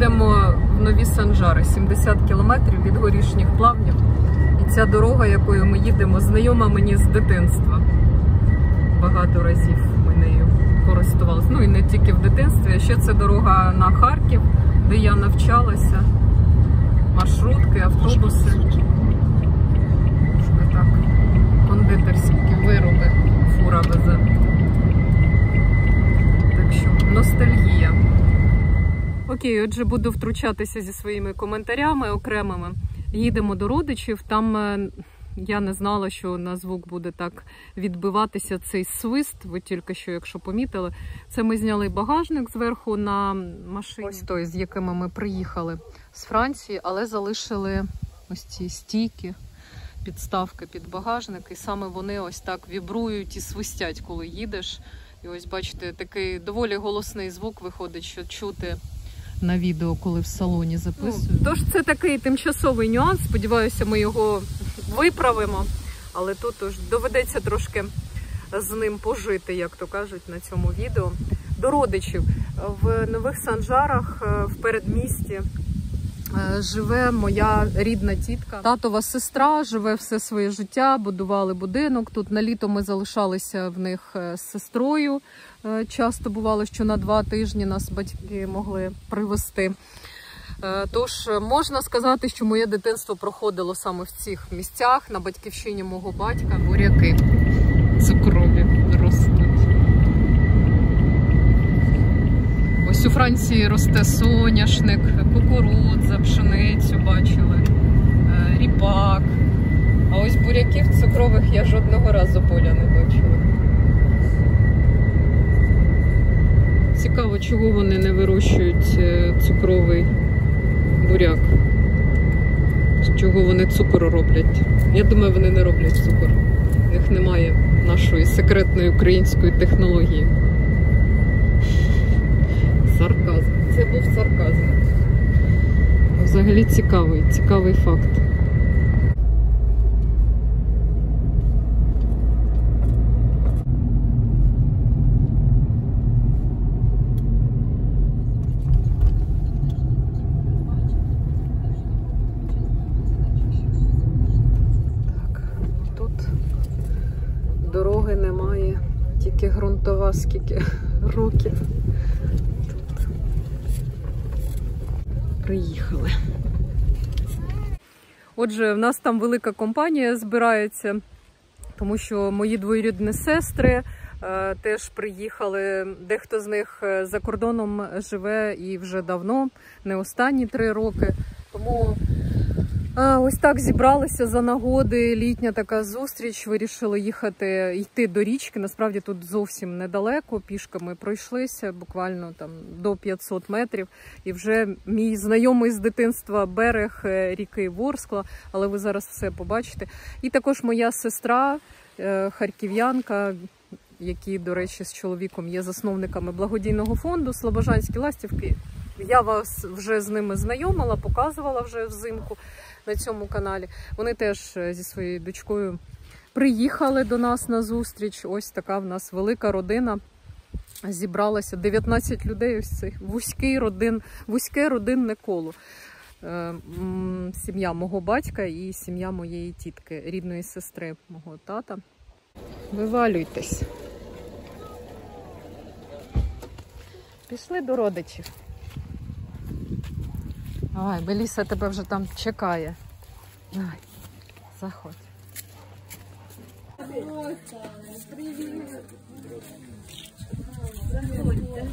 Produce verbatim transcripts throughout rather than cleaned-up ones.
їдемо в Нові Санжари, сімдесят кілометрів від Горішніх Плавнів. І ця дорога, якою ми їдемо, знайома мені з дитинства. Багато разів ми нею користувалися. Ну і не тільки в дитинстві, а ще це дорога на Харків, де я навчалася. Маршрутки, автобуси. Так, кондитерські вироби фура везе. Так що, ностальгія. Окей, отже, буду втручатися зі своїми коментарями окремими. Їдемо до родичів, там я не знала, що на звук буде так відбиватися цей свист, ви тільки що, якщо помітили. Це ми зняли багажник зверху на машині. Ось той, з якими ми приїхали з Франції, але залишили ось ці стійки, підставки під багажник, і саме вони ось так вібрують і свистять, коли їдеш. І ось бачите, такий доволі голосний звук виходить, що чути на відео, коли в салоні записую. Ну, тож це такий тимчасовий нюанс, сподіваюся, ми його виправимо, але тут тож доведеться трошки з ним пожити, як то кажуть, на цьому відео. До родичів. В Нових Санжарах, в передмісті, живе моя рідна тітка. Татова сестра живе все своє життя, будували будинок. Тут на літо ми залишалися в них з сестрою. Часто бувало, що на два тижні нас батьки могли привезти. Тож можна сказати, що моє дитинство проходило саме в цих місцях, на батьківщині мого батька. Буряки цукрові ростуть. Ось у Франції росте соняшник, кукурудза, пшеницю бачили, ріпак. А ось буряків цукрових я жодного разу поля не бачила. Цікаво, чого вони не вирощують цукровий буряк. З чого вони цукор роблять. Я думаю, вони не роблять цукор. У них немає нашої секретної української технології. Сарказм. Це був сарказм. Взагалі цікавий, цікавий факт. Так, тут дороги немає, тільки ґрунтова, скільки років. Приїхали. Отже, в нас там велика компанія збирається, тому що мої двоюрідні сестри е, теж приїхали. Дехто з них за кордоном живе і вже давно, не останні три роки. Тому е, ось так зібралися за нагоди, літня така зустріч, вирішили їхати, йти до річки. Насправді тут зовсім недалеко, пішки ми пройшлися, буквально там до п'ятсот метрів. І вже мій знайомий з дитинства берег ріки Ворскла, але ви зараз все побачите. І також моя сестра, харків'янка, які, до речі, з чоловіком є засновниками благодійного фонду «Слобожанські ластівки». Я вас вже з ними знайомила, показувала вже взимку на цьому каналі. Вони теж зі своєю дочкою приїхали до нас на зустріч. Ось така в нас велика родина зібралася. дев'ятнадцять людей, ось цей вузький родин, вузьке родинне коло. Сім'я мого батька і сім'я моєї тітки, рідної сестри мого тата. Вивалюйтесь. Пішли до родичів. Ой, Беліса тебе вже там чекає. Давай, заходь. Привіт. Заходьте.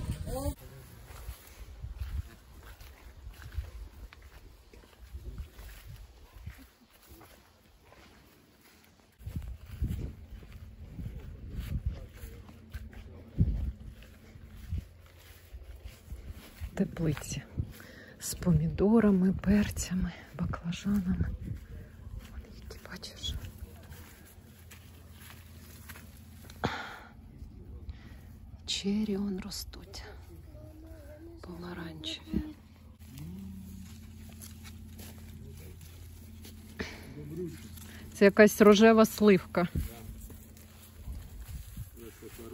Теплиці з помідорами, перцями, баклажанами. Вон які, бачиш. Чері он ростуть. Помаранчеві. Це якась рожева сливка.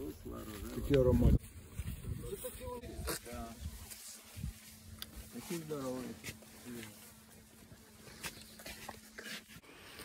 Такий аромат.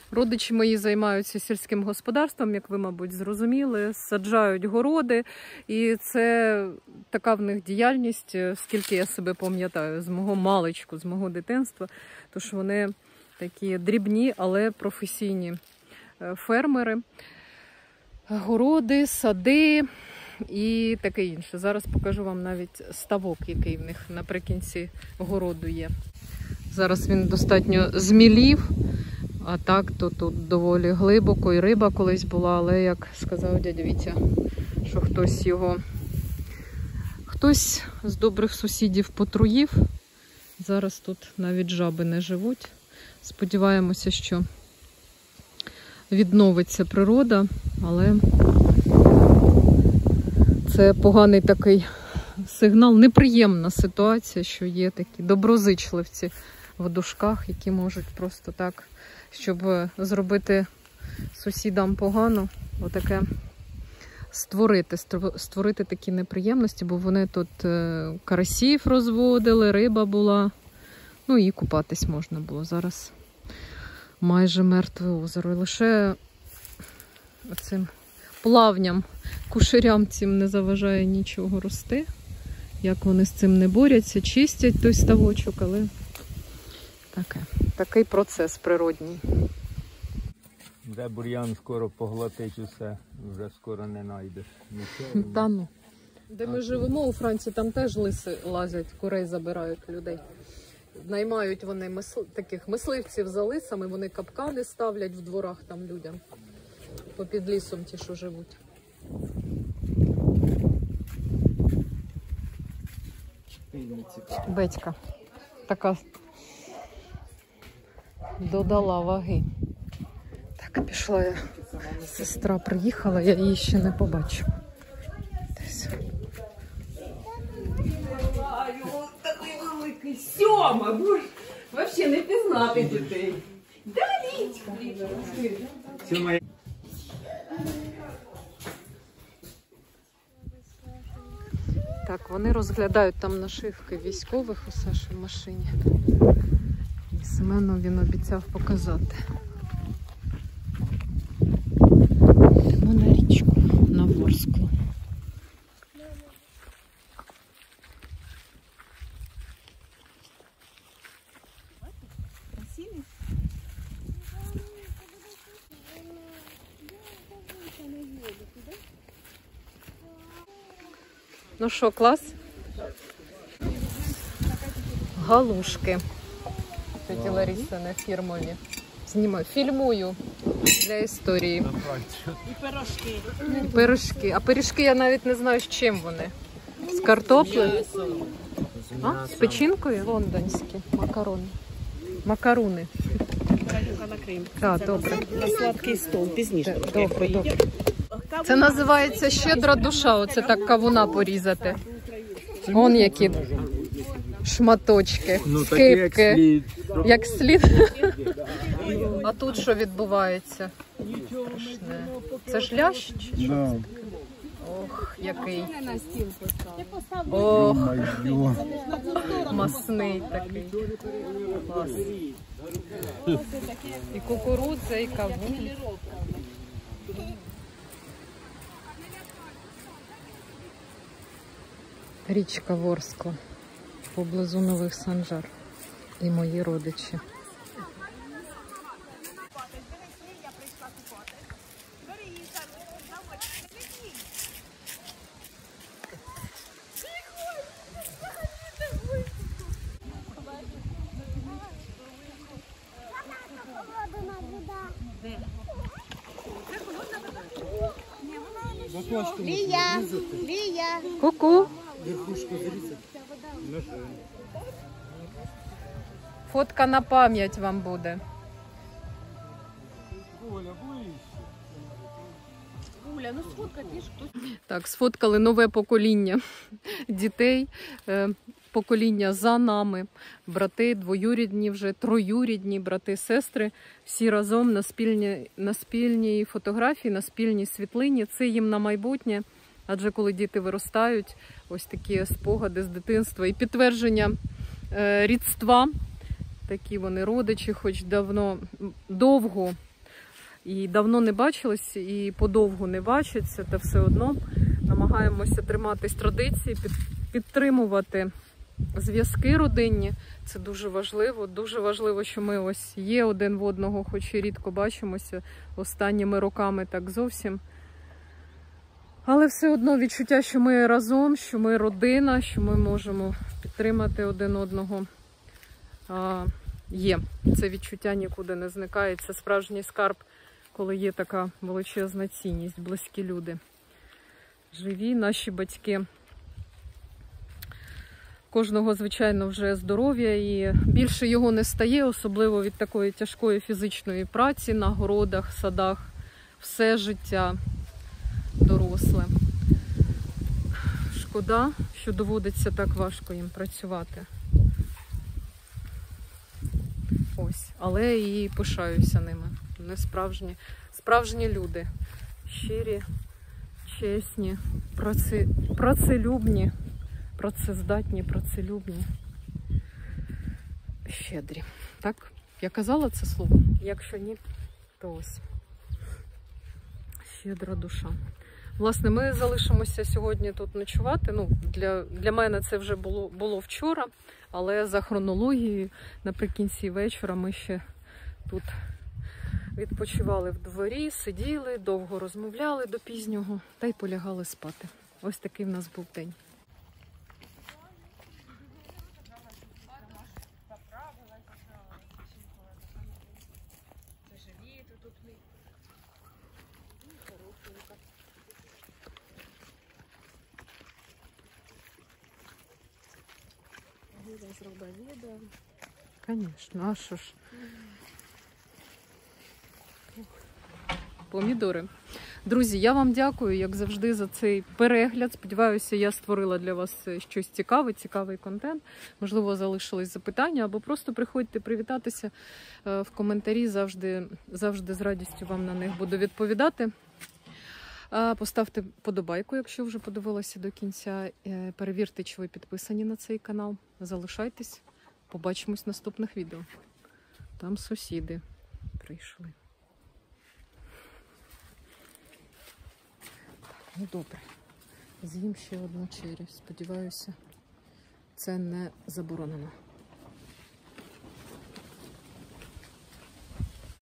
Родичі мої займаються сільським господарством, як ви, мабуть, зрозуміли, саджають городи. І це така в них діяльність, скільки я себе пам'ятаю, з мого маличку, з мого дитинства. Тож вони такі дрібні, але професійні фермери. Городи, сади і таке інше. Зараз покажу вам навіть ставок, який в них наприкінці городу є. Зараз він достатньо змілів, а так то тут доволі глибоко і риба колись була, але, як сказав дядя Вітя, що хтось його, хтось з добрих сусідів потруїв. Зараз тут навіть жаби не живуть. Сподіваємося, що відновиться природа, але це поганий такий сигнал, неприємна ситуація, що є такі доброзичливці в дужках, які можуть просто так, щоб зробити сусідам погано, отаке створити, створити такі неприємності, бо вони тут карасів розводили, риба була, ну і купатись можна було. Зараз майже мертве озеро. І лише цим плавням, кушарям цим не заважає нічого рости. Як вони з цим не борються, чистять той ставочок, але таке, такий процес природній. Де бур'ян скоро поглотить усе, вже скоро не знайдеш. Нічого. Та ну. Де ми живемо у Франції, там теж лиси лазять, курей забирають людей. Наймають вони мисл... таких мисливців за лисами, вони капкани ставлять в дворах там людям. Попід лісом ті, що живуть. Бетька така додала ваги. Так, пішла я. Сестра приїхала, я її ще не побачу. Десь. Такий великий Сьома, боже, вообще не пізнати дітей. Да, Лічка? Так, вони розглядають там нашивки військових у Саші в машині. І Семену він обіцяв показати. Йдемо на річку, на Ворсклу. Ну що, клас? Галушки. Тетя Лариса на фірмові. Знімаю, фільмую для історії. І пирожки. І пирожки. А пиріжки я навіть не знаю, з чим вони. З картоплею? А? З печінкою? Лондонські макарони. Макаруни. Так, добре. На сладкий стол, пізніше. Добре, добре. Це називається щедра душа, оце так кавуна порізати. Вон які шматочки, Ну, скипки. Як слід. А тут що відбувається? Страшне. Це ж лящ? чи що? Ох, який. Ох, масний такий. Клас. І кукурудза, і кавун. Річка Ворскла, поблизу Нових Санжар і мої родичі. Лія, Лія. Ку-ку. Фотка на пам'ять вам буде. Уля, ну сфоткай, ж хтось. Так, сфоткали нове покоління дітей. Е, покоління за нами. Брати двоюрідні вже, троюрідні брати, сестри. Всі разом на спільній, на спільній фотографії, на спільній світлині. Це їм на майбутнє. Адже коли діти виростають, ось такі спогади з дитинства і підтвердження е, рідства. Такі вони родичі, хоч давно, довго І давно не бачились, і подовгу не бачаться, та все одно намагаємося триматись традиції, під, підтримувати зв'язки родинні. Це дуже важливо. Дуже важливо, що ми ось є один в одного, хоч і рідко бачимося останніми роками так зовсім. Але все одно відчуття, що ми разом, що ми родина, що ми можемо підтримати один одного, а, є. Це відчуття нікуди не зникає. Це справжній скарб, коли є така величезна цінність, близькі люди. Живі наші батьки. Кожного, звичайно, вже здоров'я, і більше його не стає, особливо від такої тяжкої фізичної праці на городах, садах, все життя доросле. Шкода, що доводиться так важко їм працювати. Ось, але і пишаюся ними. Вони справжні, справжні люди. Щирі, чесні, праці, працелюбні. Працездатні, працелюбні, щедрі. Так, я казала це слово? Якщо ні, то ось. Щедра душа. Власне, ми залишимося сьогодні тут ночувати. Ну, для, для мене це вже було, було вчора, але за хронологією наприкінці вечора ми ще тут відпочивали в дворі, сиділи, довго розмовляли до пізнього та й полягали спати. Ось такий в нас був день. Звісно, а що ж? Помідори. Друзі, я вам дякую, як завжди, за цей перегляд. Сподіваюся, я створила для вас щось цікаве, цікавий контент. Можливо, залишились запитання, або просто приходьте привітатися в коментарі. Завжди, завжди з радістю вам на них буду відповідати. Поставте подобайку, якщо вже подивилися до кінця. Перевірте, чи ви підписані на цей канал. Залишайтесь. Побачимось в наступних відео. Там сусіди прийшли. Так, ну добре. З'їм ще одну черрі. Сподіваюся, це не заборонено.